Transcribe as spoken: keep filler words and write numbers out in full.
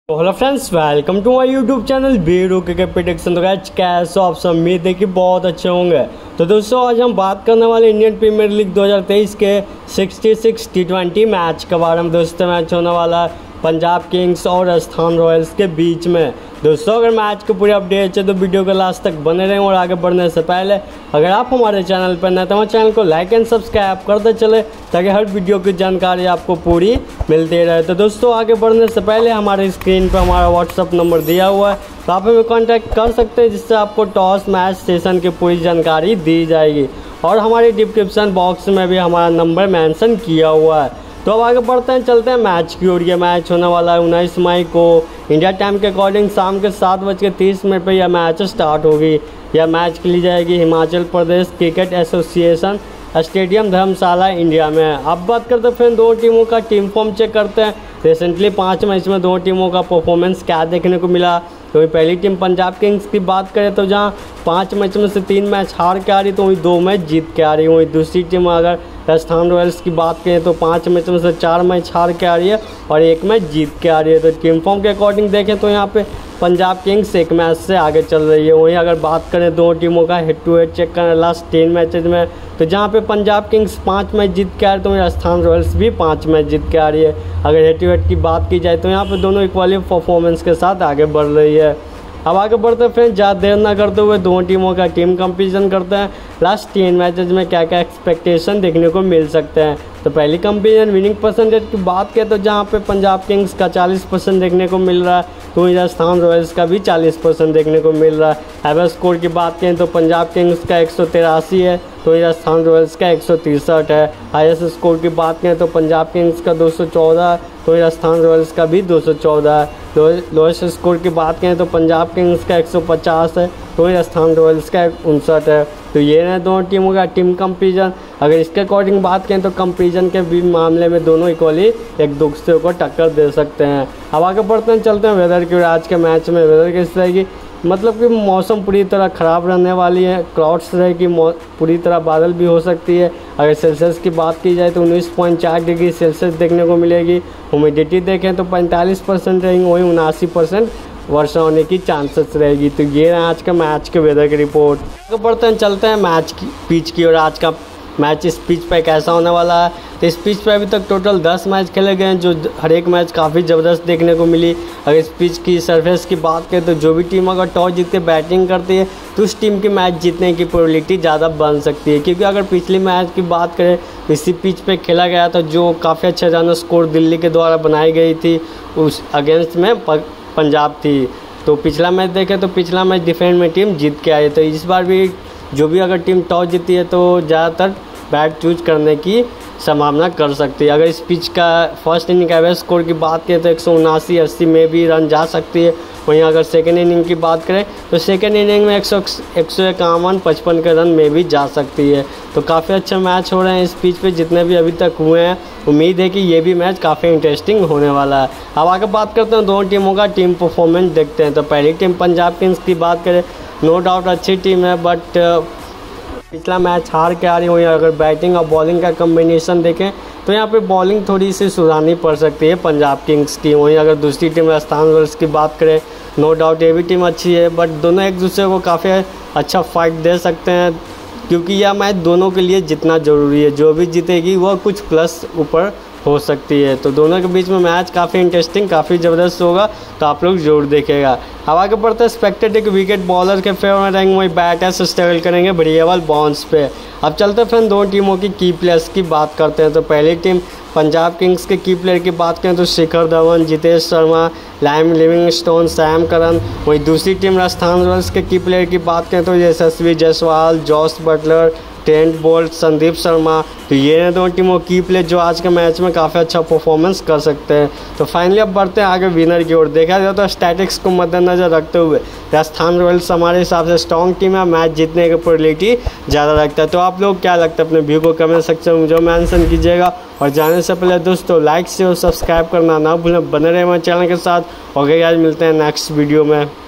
तो hello friends, welcome to my YouTube channel Biru के prediction. तो गाइस कैसे आप सब, उम्मीद है कि बहुत अच्छे होंगे। तो दोस्तों आज हम बात करने वाले इंडियन प्रीमियर लीग दो हज़ार तेईस के छियासठ टी ट्वेंटी मैच के बारे में। दोस्तों मैच होने वाला है पंजाब किंग्स और राजस्थान रॉयल्स के बीच में। दोस्तों अगर मैच के पूरे अपडेट है तो वीडियो को लास्ट तक बने रहें। और आगे बढ़ने से पहले अगर आप हमारे चैनल पर नए तो हमारे चैनल को लाइक एंड सब्सक्राइब करते चले ताकि हर वीडियो की जानकारी आपको पूरी मिलती रहे। तो दोस्तों आगे बढ़ने से पहले हमारे स्क्रीन पर हमारा व्हाट्सअप नंबर दिया हुआ है, तो आप हमें कॉन्टैक्ट कर सकते हैं, जिससे आपको टॉस मैच सेशन की पूरी जानकारी दी जाएगी। और हमारे डिस्क्रिप्शन बॉक्स में भी हमारा नंबर मेंशन किया हुआ है। तो अब आगे बढ़ते हैं, चलते हैं मैच की ओर। ये मैच होने वाला है उन्नीस मई को इंडिया टाइम के अकॉर्डिंग शाम के सात बज के तीस मिनट पर यह मैच स्टार्ट होगी। यह मैच खेली जाएगी Himachal Pradesh cricket association stadium Dharamshala India में। अब बात करते हैं फिर दो टीमों का टीम फॉर्म चेक करते हैं। रिसेंटली पाँच मैच में दो टीमों का परफॉर्मेंस क्या देखने को मिला। तो पहली टीम पंजाब किंग्स की बात करें तो जहां पाँच मैच में से तीन मैच हार के आ रही तो वही दो मैच जीत के आ रही। वही दूसरी टीम अगर राजस्थान रॉयल्स की बात करें तो पाँच मैच में से चार मैच हार के आ रही है और एक मैच जीत के आ रही है। तो टीम फॉर्म के अकॉर्डिंग देखें तो यहाँ पे पंजाब किंग्स एक मैच से आगे चल रही है। वहीं अगर बात करें दो टीमों का हेड टू हेड चेक करें लास्ट टेन मैचेज में, तो जहाँ पे पंजाब किंग्स पाँच मैच जीत के आ रही है तो वहीं राजस्थान रॉयल्स भी पाँच मैच जीत के आ रही है। अगर हेड टू हेड की बात की जाए तो यहाँ पे दोनों इक्वली परफॉर्मेंस के साथ आगे बढ़ रही है। अब आगे बढ़ते हैं फ्रेंड्स, ज़्यादा देर ना करते हुए दोनों टीमों का टीम कंपैरिजन करते हैं। लास्ट तीन मैचेज में क्या क्या एक्सपेक्टेशन देखने को मिल सकते हैं। तो पहली कंपैरिजन विनिंग परसेंटेज की बात करें तो जहां पे पंजाब किंग्स का चालीस परसेंट देखने को मिल रहा है तो वहीं राजस्थान रॉयल्स का भी चालीस परसेंट देखने को मिल रहा है। एवरेज स्कोर की बात करें तो पंजाब किंग्स का एक सौ तिरासी है तो वहीं राजस्थान रॉयल्स का एक सौ तिरसठ है। हाईएस्ट स्कोर की बात करें तो पंजाब किंग्स का दो सौ चौदह है तो वहीं राजस्थान रॉयल्स का भी दो सौ चौदह है। लोएस्ट स्कोर की बात करें तो पंजाब किंग्स का एक सौ पचास है तो वहीं राजस्थान रॉयल्स का उनसठ है। तो ये है दोनों टीमों का टीम कंपैरिजन। अगर इसके अकॉर्डिंग बात करें तो कंपैरिजन के भी मामले में दोनों इक्वली एक दूसरे को टक्कर दे सकते हैं। अब आगे बढ़ते हैं, चलते हैं वेदर की। आज के मैच में वेदर किस रहेगी, मतलब कि मौसम पूरी तरह ख़राब रहने वाली है। क्लाउड्स रहेगी, पूरी तरह बादल भी हो सकती है। अगर सेल्सियस की बात की जाए तो उन्नीस पॉइंट चार डिग्री सेल्सियस देखने को मिलेगी। ह्यूमिडिटी देखें तो पैंतालीस परसेंट रहेंगी, वहीं उनासी परसेंट वर्षा होने की चांसेस रहेगी। तो ये है आज का मैच के वेदर की रिपोर्ट। तो बढ़ते हैं, चलते हैं मैच की पिच की। और आज का मैच इस पिच पर कैसा होने वाला है। तो इस पिच पर अभी तक टोटल दस मैच खेले गए हैं, जो हर एक मैच काफ़ी ज़बरदस्त देखने को मिली। अगर इस पिच की सरफेस की बात करें तो जो भी टीम अगर टॉस जीत के बैटिंग करती है तो उस टीम की मैच जीतने की प्रोबेबिलिटी ज़्यादा बन सकती है। क्योंकि अगर पिछली मैच की बात करें तो इसी पिच पे खेला गया था, जो काफ़ी अच्छा रन स्कोर दिल्ली के द्वारा बनाई गई थी, उस अगेंस्ट में पंजाब थी। तो पिछला मैच देखें तो पिछला मैच डिफेंड में टीम जीत के आई। तो इस बार भी जो भी अगर टीम टॉस जीती है तो ज़्यादातर बैट चूज करने की संभावना कर सकती है। अगर इस पिच का फर्स्ट इनिंग का एवरेज स्कोर की बात करें तो एक सौ उनासी अस्सी में भी रन जा सकती है। वहीं अगर सेकेंड इनिंग की बात करें तो सेकेंड इनिंग में एक सौ एक सौ इक्यावन पचपन के रन में भी जा सकती है। तो काफ़ी अच्छे मैच हो रहे हैं इस पिच पे जितने भी अभी तक हुए हैं। उम्मीद है कि ये भी मैच काफ़ी इंटरेस्टिंग होने वाला है। अब आगे बात करते हैं दोनों टीमों का टीम परफॉर्मेंस देखते हैं। तो पहली टीम पंजाब किंग्स की बात करें, नो डाउट अच्छी टीम है, बट पिछला मैच हार के आ रही हुई। अगर बैटिंग और बॉलिंग का कम्बिनेशन देखें तो यहाँ पे बॉलिंग थोड़ी सी सुधारनी पड़ सकती है पंजाब किंग्स की। वहीं अगर दूसरी टीम राजस्थान रॉयल्स की बात करें, नो डाउट ये भी टीम अच्छी है, बट दोनों एक दूसरे को काफ़ी अच्छा फाइट दे सकते हैं। क्योंकि यह मैच दोनों के लिए जितना ज़रूरी है, जो भी जीतेगी वह कुछ प्लस ऊपर हो सकती है। तो दोनों के बीच में मैच काफ़ी इंटरेस्टिंग, काफ़ी ज़बरदस्त होगा, तो आप लोग जरूर देखेगा। अब आगे बढ़ते हैं, एक्सपेक्टेड एक विकेट बॉलर के फेवर में रहेंगे, वही बैटर्स स्ट्रगल करेंगे वेरिएबल बाउंस पे। अब चलते हैं फ्रेंड दोनों टीमों की की प्लेयर्स की बात करते हैं। तो पहली टीम पंजाब किंग्स के की प्लेयर की बात करें तो Shikhar Dhawan, Jitesh Sharma, Liam Livingstone, Sam Curran. वहीं दूसरी टीम राजस्थान रॉयल्स के की प्लेयर की बात करें तो Yashasvi Jaiswal, Jos Buttler, Trent Boult, Sandeep Sharma. तो ये हैं दोनों टीमों की प्लेयर जो आज के मैच में काफ़ी अच्छा परफॉर्मेंस कर सकते हैं। तो फाइनली अब बढ़ते हैं आगे विनर की ओर। देखा जाए तो स्टैटिक्स को मद्देनजर रखते हुए राजस्थान रॉयल्स हमारे हिसाब से स्ट्रॉन्ग टीम है, मैच जीतने की प्रोबेबिलिटी ज़्यादा रखता है। तो आप लोग क्या लगता है, अपने व्यू को कमेंट सेक्शन में जो मेंशन कीजिएगा। और जाने से पहले दोस्तों लाइक से और सब्सक्राइब करना ना भूलें, बने रहे हमारे चैनल के साथ। और आज मिलते हैं नेक्स्ट वीडियो में।